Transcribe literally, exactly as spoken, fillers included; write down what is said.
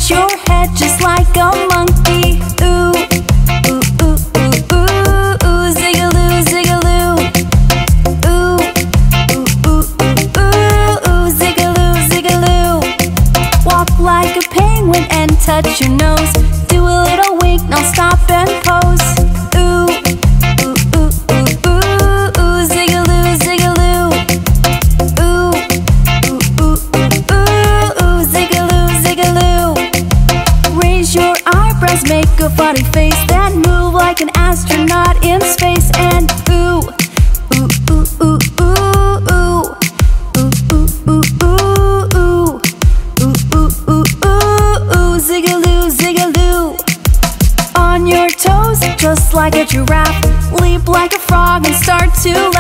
Raise your head just like a monkey. Ooh, ooh, ooh, ooh, ooh, ooh, Zigaloo, Zigaloo. Ooh, ooh, ooh, ooh, ooh, ooh, Zigaloo, Zigaloo. Walk like a penguin and touch your nose. Do a little wink, now stop and pose. Ooh, ooh, ooh, ooh, ooh, ooh, Zigaloo, Zigaloo. Ooh, ooh, ooh, ooh, ooh, ooh, Zigaloo, Zigaloo. Raise your eyebrows, make a funny face, then move like an astronaut in space. And ooh, ooh, ooh, ooh, ooh, ooh, ooh, ooh, ooh, ooh, ooh, ooh, ooh, ooh, ooh, Zigaloo, Zigaloo. On your toes, just like a giraffe, leap like a frog and start to laugh.